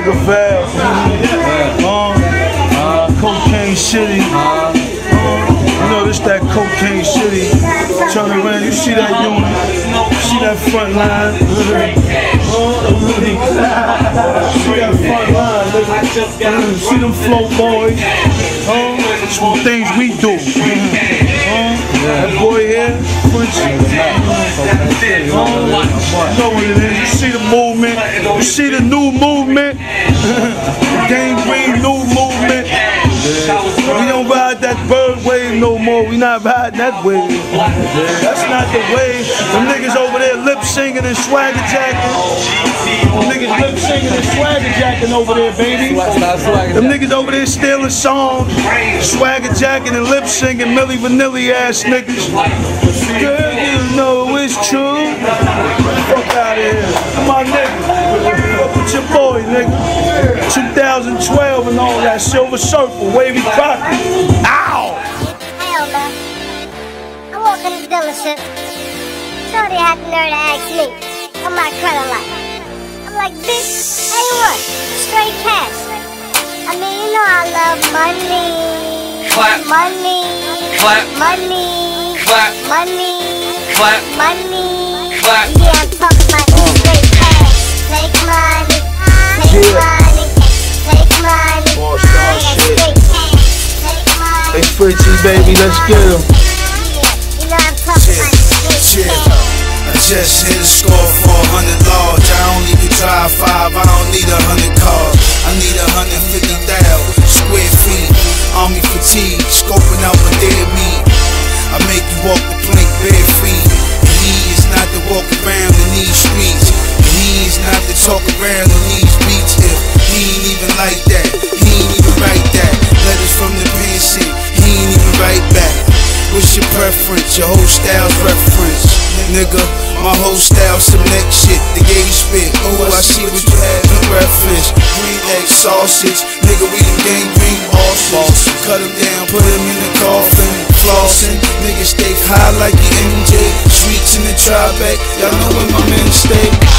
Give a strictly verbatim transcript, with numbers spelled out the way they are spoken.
nigga Val. Uh, uh, Cocaine City. Uh, you know this that Cocaine City. Turn around, you see that unit, you see that front line. See that front line, nigga. See them float boys. Uh, some things we do. Uh, that boy here, Frenchie. Uh, you know what it is. You see the movement. You see the new movement. Gang Green new movement. We don't ride that bird wave no more. We not riding that wave. That's not the way. Them niggas over there lip singing and swagger jacking. Them niggas lip singing and swagger jacking over there, baby. Them niggas over there stealing songs, swagger jacking and lip singing, Milli Vanilli ass niggas. Girl, you know it's true. Fuck out of here. My nigga. Fuck with your boy, nigga. two thousand twelve and all that. Silver Surfer, Wavy Crockett. Ow! Hell, man. I walk in the dealership. Shorty had the nerve to ask me what my credit like. I'm like, bitch, hey what? Straight cash. I mean, you know I love money. Clap. Money. Clap. Money. Clap. Money. Clap. Money. Clap. Yeah, I'm talking about straight cash. Take money. Take money. Take money. All star shit. Straight cash. Take money. Hey, Fritzy, baby, let's get him. Yeah, you know I'm talking about straight cash. I just hit a score for a hundred large. I only can drive five, I don't need a hundred cars. I need a hundred fifty thousand square feet. Army fatigue, scoping out my dead meat. I make you walk the plank bare feet. And he is not to walk around in these streets. And he is not to talk around on these beats. If he ain't even like that, he ain't even write that. Letters from the pen sheet, he ain't even write back. What's your preference? Your whole style's reference, nigga. My whole style some next shit. The gay spit. Oh, I see what you had in reference. Green egg sausage, nigga. We them gang green bosses. Cut them down, put them in the coffin. Flossing, nigga stay high like your M J. Streets in the Tribeca, y'all know where my men stay.